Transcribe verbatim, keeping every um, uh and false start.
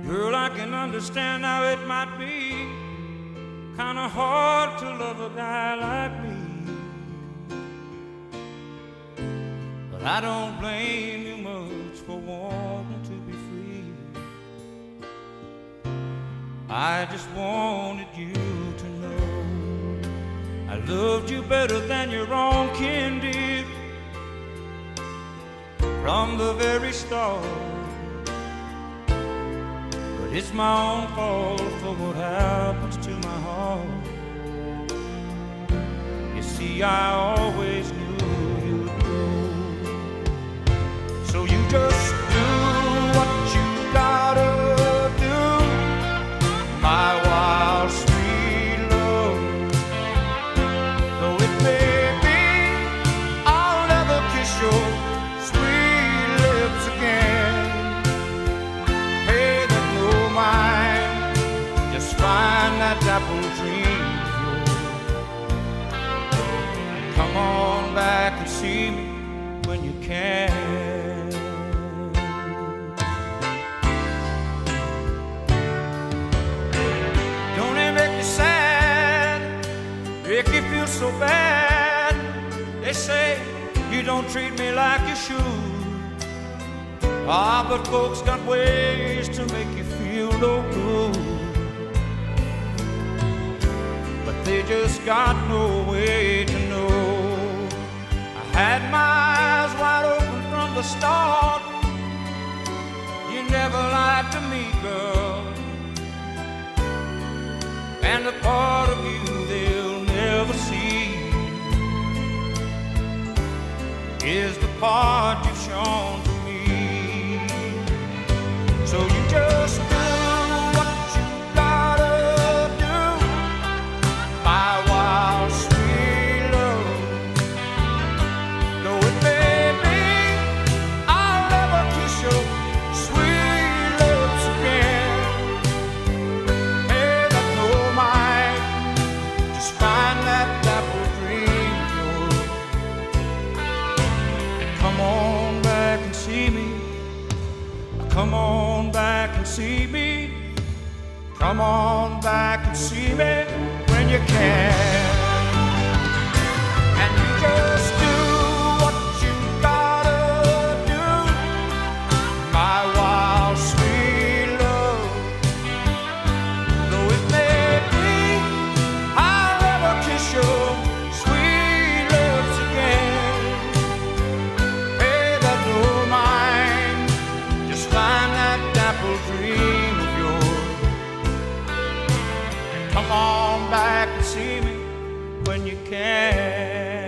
Girl, I can understand how it might be kinda hard to love a guy like me, but I don't blame you much for wanting to be free. I just wanted you to know I loved you better than your own kin did from the very start. But it's my own fault for what happens to my heart. You see, I always knew you'd go, so you just do what you gotta do, my wild sweet love. Though it may be I'll never kiss your sweet lips again, hey, there's no mine, just find that apple dream of yours. Come on back and see me when you can. Don't it make you sad, make you feel so bad? They say you don't treat me like you should. Ah, but folks got ways to make you feel no good, but they just got no way to know. I had my eyes wide open from the start. You never lied to me, girl, and the part of you they'll never see is the part you've shown to me. So you just do what you gotta do, my wild sweet love. Though it may be I'll never kiss your sweet lips again, hey, that's no mine, just find that apple dream of yours. Come on back and see me, come on back and see me, come on back and see me when you can. And you just do what you gotta do, my wild sweet love. Though it may be I'll never kiss your sweet lips again, hey, that's no mine, just find that apple dream of yours. Come on back and see me when you can.